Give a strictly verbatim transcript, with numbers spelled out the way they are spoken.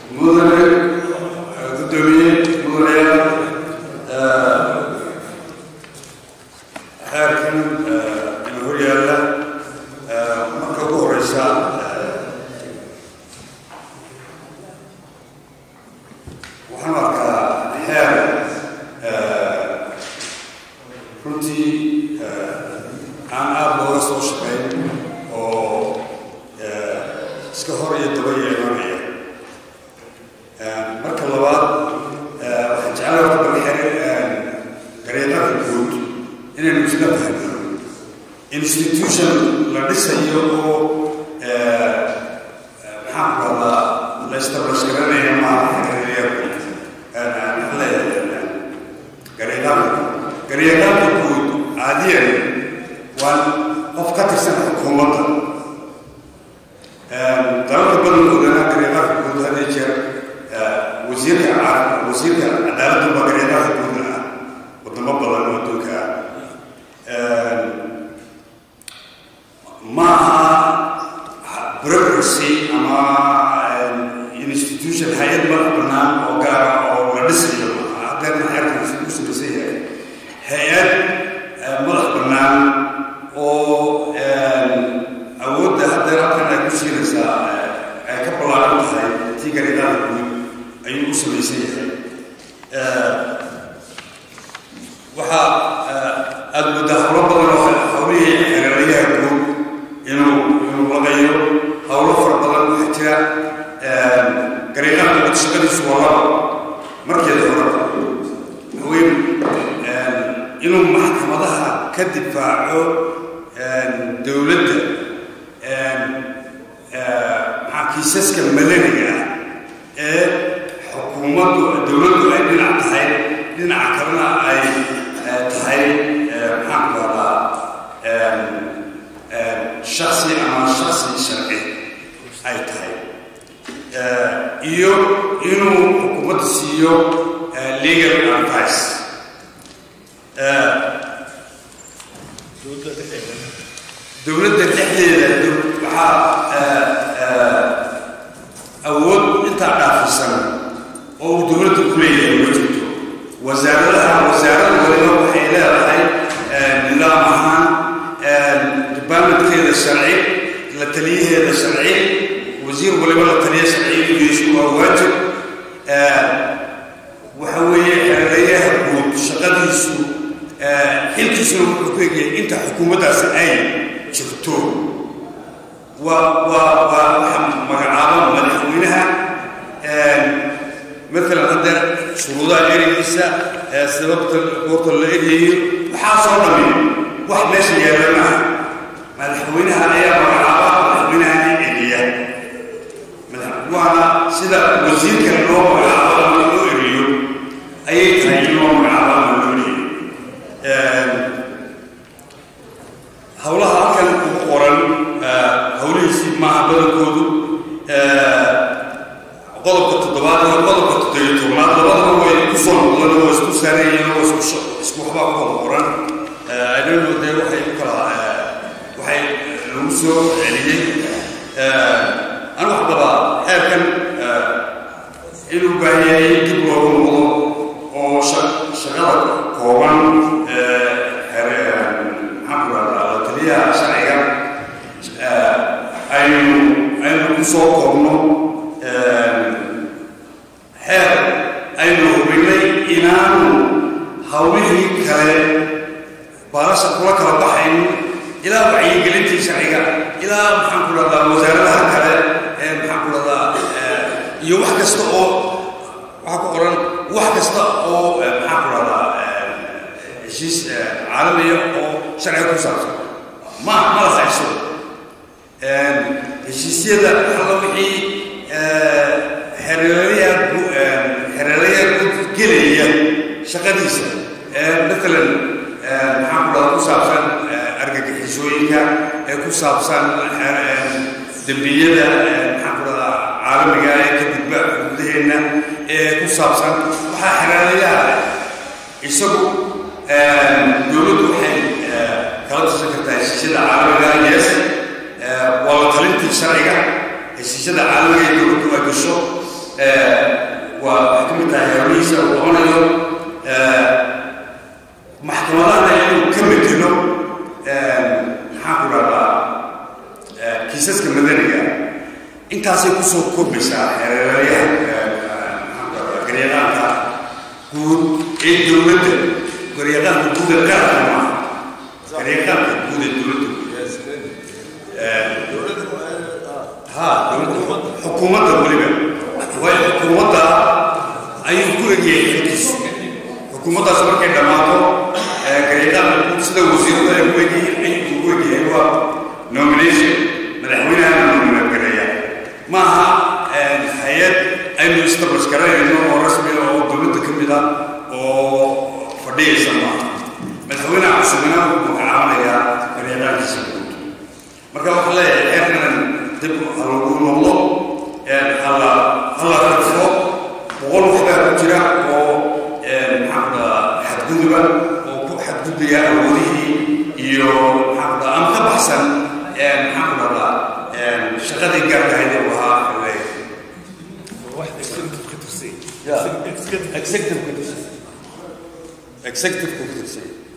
الشرعية السياسة العالمية دولة وقشة kusoo kobmaysaa xeeraryaha garyaqaanka guud ee dowladda garyaqaanka guud ee qaranka maaha garyaqaanka guud ee dowladda ha dowladda xukuumadda weliba waayo xukuumadda ayuu ku egyahay xilkiisu xukuumaddaas markay dhammaato garyaqaanka guud sida wasiirada ay ku egyihiin ayuu ku egyahay waa nomination madaxweynaha nominagareeya maaha hay-ad aynu establish garayno oo rasmi ah oo dowladda ka mid ah oo fadhiyaysa maaha madaxweynaha cusubina wuxuu magacaabanayaa garyaqaankiisa guud marka waxaa leeyahay xeerkan dib halagu noqdo hala hala rafo boqol waxbaa ku jira oo maxaada xadguduba oo ku xadgudbaya awoodihii iyo maxaada ama ka baxsan maxaada shaqadii gaarkahayd oo ahaa executive executive executive